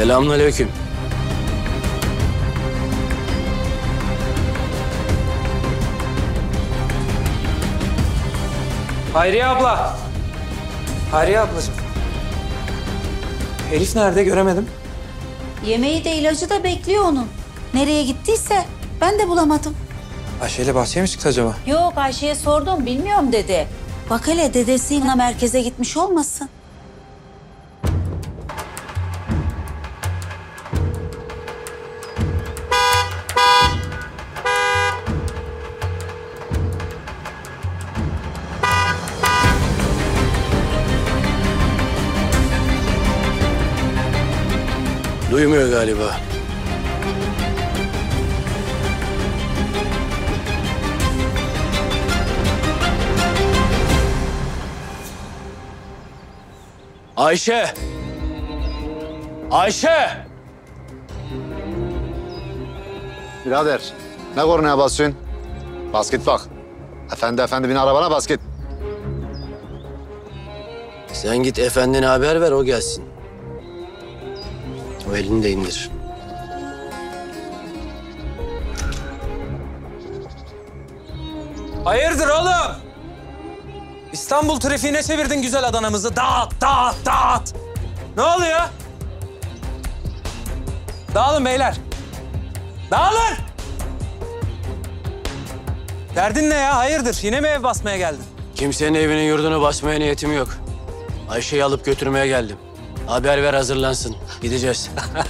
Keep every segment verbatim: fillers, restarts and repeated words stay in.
Selamünaleyküm. Hayriye abla. Hayriye ablacığım. Elif nerede? Göremedim. Yemeği de ilacı da bekliyor onun. Nereye gittiyse ben de bulamadım. Ayşe'yle bahçeye mi çıktı acaba? Yok, Ayşe'ye sordum, bilmiyorum dedi. Bak hele dedesiyle merkeze gitmiş olmasın. Duymuyor galiba. Ayşe! Ayşe! Birader, ne kornaya basıyorsun? Bas git bak. Efendi efendi bin arabana bas git. Sen git efendine haber ver, o gelsin. O elini de indir. Hayırdır oğlum? İstanbul trafiğine çevirdin güzel Adana'mızı. Dağıt, dağıt, dağıt. Ne oluyor? Dağılın beyler. Dağılın! Derdin ne ya? Hayırdır? Yine mi ev basmaya geldin? Kimsenin evinin yurdunu basmaya niyetim yok. Ayşe'yi alıp götürmeye geldim. Haber ver, hazırlansın. Gideceğiz.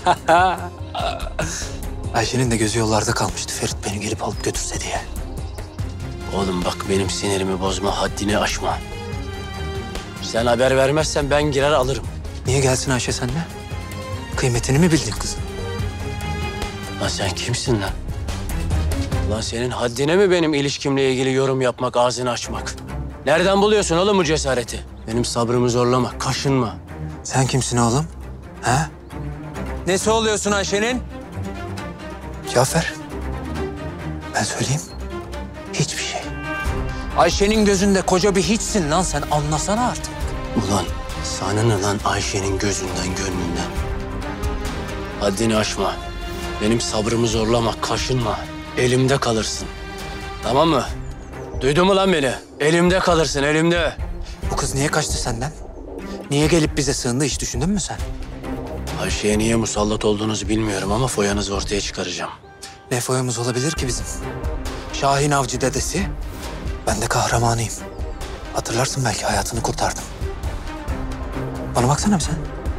Ayşe'nin de gözü yollarda kalmıştı. Ferit beni gelip alıp götürse diye. Oğlum bak, benim sinirimi bozma, haddini aşma. Sen haber vermezsen ben girer alırım. Niye gelsin Ayşe seninle? Kıymetini mi bildin kızım? Lan sen kimsin lan? Lan senin haddine mi benim ilişkimle ilgili yorum yapmak, ağzını açmak? Nereden buluyorsun oğlum bu cesareti? Benim sabrımı zorlama, kaşınma. Sen kimsin oğlum? Ha? Nesi oluyorsun Ayşe'nin? Cevap ver. Ben söyleyeyim. Hiçbir şey. Ayşe'nin gözünde koca bir hiçsin lan sen. Anlasana artık. Ulan sana ne lan Ayşe'nin gözünden, gönlünden? Haddini aşma. Benim sabrımı zorlama, kaşınma. Elimde kalırsın. Tamam mı? Duydun mu lan beni? Elimde kalırsın, elimde. Bu kız niye kaçtı senden? Niye gelip bize sığındı, hiç düşündün mü sen? Ayşe'ye niye musallat olduğunuzu bilmiyorum ama foyanızı ortaya çıkaracağım. Ne foyamız olabilir ki bizim? Şahin Avcı dedesi, ben de kahramanıyım. Hatırlarsın belki, hayatını kurtardım. Bana baksana bir sen.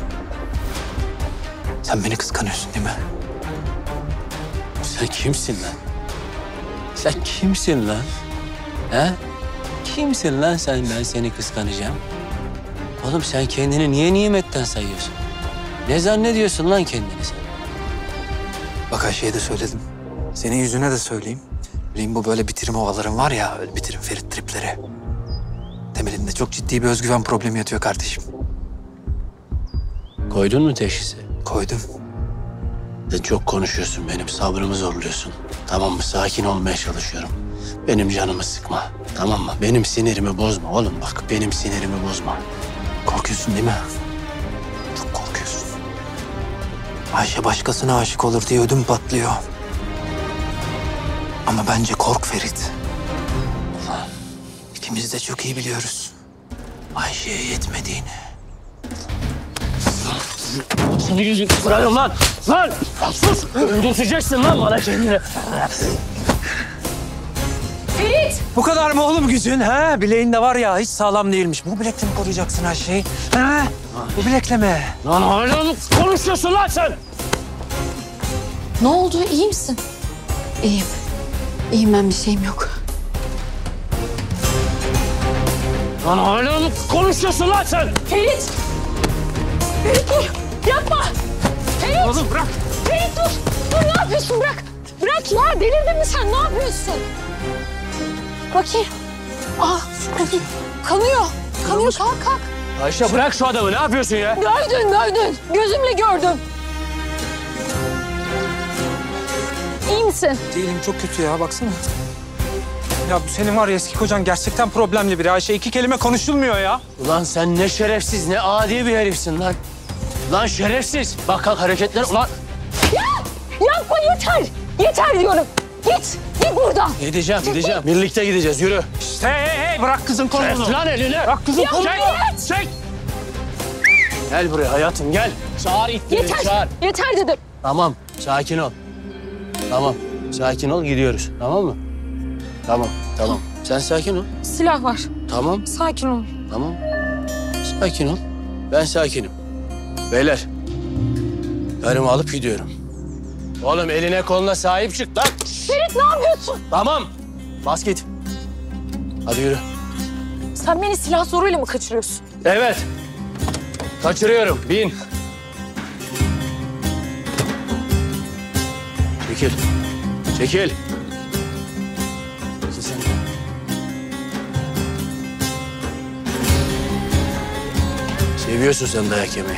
Sen beni kıskanıyorsun değil mi? Sen kimsin lan? Sen kimsin lan? He? Kimsin lan sen, ben seni kıskanacağım? Oğlum sen kendini niye nimetten sayıyorsun? Ne zannediyorsun lan kendini sen? Bak Ayşe'ye de söyledim. Senin yüzüne de söyleyeyim. Bileyim bu böyle bitirim ovaların var ya, öyle bitirim Ferit tripleri. Temelinde çok ciddi bir özgüven problemi yatıyor kardeşim. Koydun mu teşhisi? Koydum. Sen çok konuşuyorsun, benim sabrımı zorluyorsun. Tamam mı? Sakin olmaya çalışıyorum. Benim canımı sıkma, tamam mı? Benim sinirimi bozma oğlum, bak benim sinirimi bozma. Korkuyorsun değil mi? Çok korkuyorsun. Ayşe başkasına aşık olur diye ödüm patlıyor. Ama bence kork Ferit. Ulan ikimiz de çok iyi biliyoruz Ayşe'ye yetmediğini. Senin yüzünü kırarım lan! Lan! Sus! Öldüreceksin lan bana kendini. Ferit! Bu kadar mı oğlum gücün ha? Bileğinde var ya, hiç sağlam değilmiş. Bu bilekle mi koruyacaksın her şeyi? Ha? Bu bilekle mi? Lan hala mı konuşuyorsun lan sen? Ne oldu? İyi misin? İyiyim. İyiyim, ben bir şeyim yok. Lan hala mı konuşuyorsun lan sen? Ferit! Ferit dur! Yapma! Ferit! Oğlum bırak! Ferit dur! Dur, ne yapıyorsun? Bırak! Bırak ya! Delirdin mi sen? Ne yapıyorsun? Bakayım. Ah! Kanıyor. Kanıyor. Kalk kalk. Ayşe bırak şu adamı, ne yapıyorsun ya? Gördün gördün. Gözümle gördüm. İyi misin? Değilim, çok kötü ya, baksana. Ya bu senin var ya, eski kocan gerçekten problemli biri. Ayşe iki kelime konuşulmuyor ya. Ulan sen ne şerefsiz, ne adi bir herifsin lan. Lan şerefsiz. Bak kalk hareketler. Ulan. Ya yapma yeter. Yeter diyorum. Git. Git buradan. Gideceğim gideceğim. Birlikte gideceğiz yürü. Hey hey hey bırak kızın kolunu. Kes lan elini. Bırak kızın kolunu. Hayat. Çek. Gel buraya hayatım gel. Çağır itleri Yeter. çağır. Yeter dedim. Tamam sakin ol. Tamam sakin ol gidiyoruz tamam mı? Tamam tamam. Sen sakin ol. Silah var. Tamam Sakin ol. tamam. Sakin ol. Ben sakinim. Beyler. Karımı alıp gidiyorum. Oğlum eline koluna sahip çık lan. Ferit ne yapıyorsun? Tamam. Bas git. Hadi yürü. Sen beni silah zoruyla mı kaçırıyorsun? Evet. Kaçırıyorum. Bin. Çekil. Çekil. Çekil sen. Seviyorsun sen dayak yemeyi.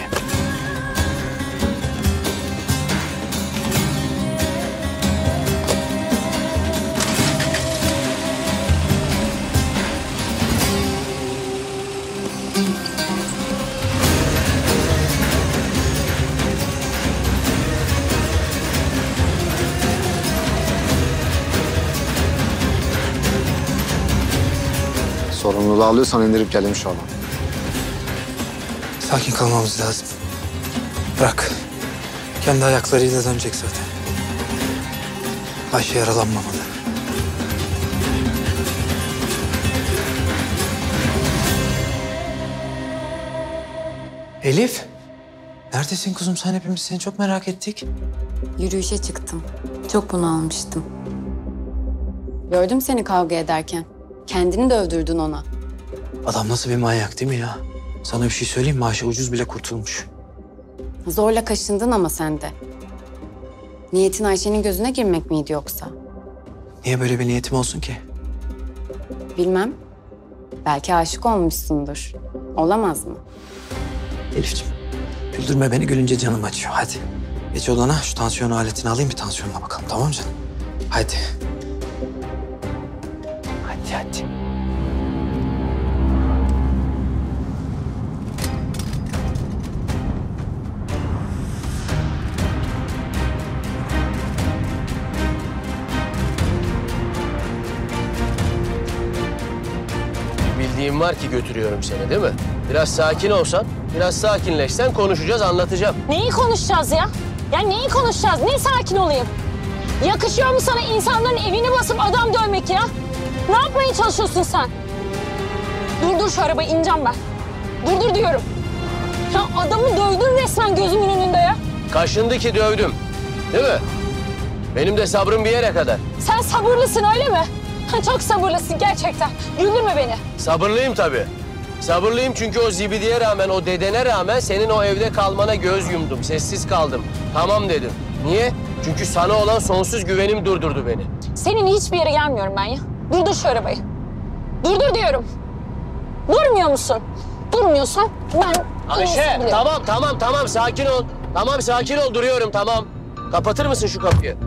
Sorumluluğu alıyorsan indirip gelin oğlum. Sakin kalmamız lazım. Bırak. Kendi ayaklarıyla dönecek zaten. Ayşe yaralanmamalı. Elif. Neredesin kuzum sen? Hepimiz seni çok merak ettik. Yürüyüşe çıktım. Çok bunalmıştım. Gördüm seni kavga ederken. Kendini de öldürdün ona. Adam nasıl bir manyak değil mi ya? Sana bir şey söyleyeyim mi? Ayşe ucuz bile kurtulmuş. Zorla kaşındın ama sen de. Niyetin Ayşe'nin gözüne girmek miydi yoksa? Niye böyle bir niyetim olsun ki? Bilmem. Belki aşık olmuşsundur. Olamaz mı? Elifciğim, güldürme beni, gülünce canım acıyor. Hadi. Geç odana, şu tansiyon aletini alayım, bir tansiyonuna bakalım. Tamam canım? Hadi. Hadi hadi. Bildiğim var ki götürüyorum seni değil mi? Biraz sakin olsan, biraz sakinleşsen konuşacağız, anlatacağım. Neyi konuşacağız ya? Ya neyi konuşacağız? Ne sakin olayım? Yakışıyor mu sana insanların evini basıp adam dövmek ya? Ne yapmaya çalışıyorsun sen? Durdur şu arabayı, ineceğim ben. Durdur diyorum. Ya adamı dövdün resmen gözümün önünde ya. Kaşındı ki dövdüm. Değil mi? Benim de sabrım bir yere kadar. Sen sabırlısın öyle mi? Ha, çok sabırlısın gerçekten. Güldürme beni. Sabırlıyım tabii. Sabırlıyım çünkü o zibidiye rağmen, o dedene rağmen senin o evde kalmana göz yumdum. Sessiz kaldım. Tamam dedim. Niye? Çünkü sana olan sonsuz güvenim durdurdu beni. Senin hiçbir yere gelmiyorum ben ya. Durdur şu arabayı. Durdur diyorum. Durmuyor musun? Durmuyorsan ben... Ayşe, tamam tamam tamam sakin ol. Tamam sakin ol, duruyorum tamam. Kapatır mısın şu kapıyı?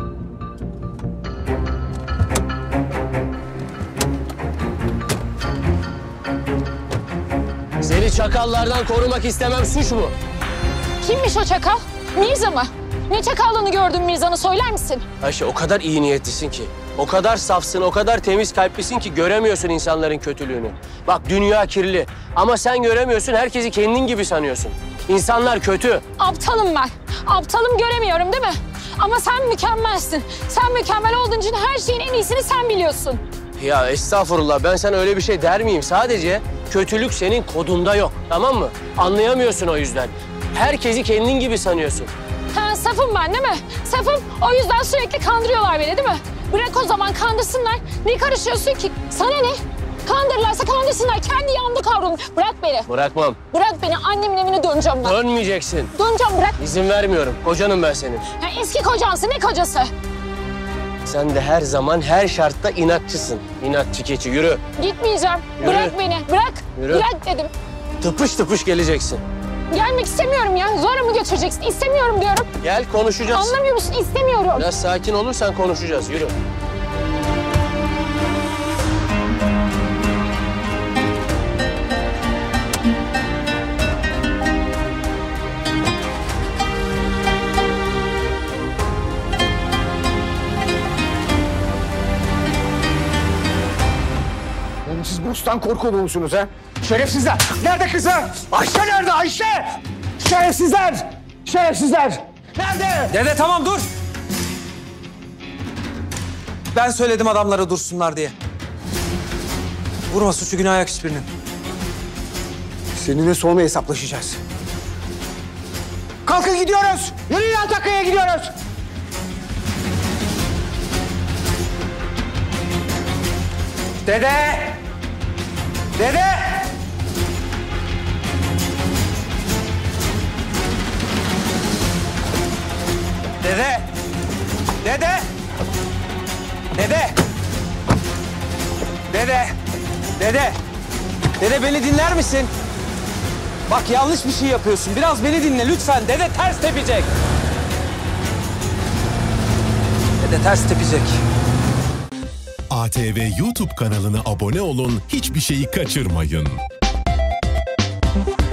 Seni çakallardan korumak istemem, suç mu? Kimmiş o çakal? Mirza mı? Ne çakallığını gördün Mirza'nı söyler misin? Ayşe o kadar iyi niyetlisin ki, o kadar safsın, o kadar temiz kalplisin ki göremiyorsun insanların kötülüğünü. Bak dünya kirli ama sen göremiyorsun, herkesi kendin gibi sanıyorsun. İnsanlar kötü. Aptalım ben. Aptalım göremiyorum değil mi? Ama sen mükemmelsin. Sen mükemmel olduğun için her şeyin en iyisini sen biliyorsun. Ya estağfurullah, ben sana öyle bir şey der miyim? Sadece kötülük senin kodunda yok, tamam mı? Anlayamıyorsun o yüzden. Herkesi kendin gibi sanıyorsun. Ha, safım ben değil mi? Safım, o yüzden sürekli kandırıyorlar beni değil mi? Bırak o zaman kandırsınlar. Ne karışıyorsun ki? Sana ne? Kandırırlarsa kandırsınlar. Kendi yanında kavrulun. Bırak beni. Bırakmam. Bırak beni. Annemin evine döneceğim ben. Dönmeyeceksin. Döneceğim, bırak. İzin vermiyorum. Kocanım ben senin. Ya eski kocansın, ne kocası? Sen de her zaman, her şartta inatçısın. İnatçı keçi, yürü. Gitmeyeceğim. Yürü. Bırak beni. Bırak. Yürü. Bırak dedim. Tıpış tıpış geleceksin. Gelmek istemiyorum ya. Zorla mı götüreceksin? İstemiyorum diyorum. Gel konuşacağız. Anlamıyor musun? İstemiyorum. Biraz sakin olursan konuşacağız, yürü. Allah'tan korkulu musunuz ha? Şerefsizler! Nerede kızı? Ayşe nerede Ayşe? Şerefsizler! Şerefsizler! Nerede? Dede tamam dur. Ben söyledim adamlara dursunlar diye. Vurma, suçu günah yak hiçbirinin. Seninle sonra hesaplaşacağız. Kalkın gidiyoruz. Yürüyün Antakya'ya gidiyoruz. Dede! Dede! Dede! Dede! Dede! Dede! Dede! Dede beni dinler misin? Bak yanlış bir şey yapıyorsun. Biraz beni dinle lütfen. Dede ters tepecek. Dede ters tepecek. A T V YouTube kanalına abone olun, hiçbir şeyi kaçırmayın.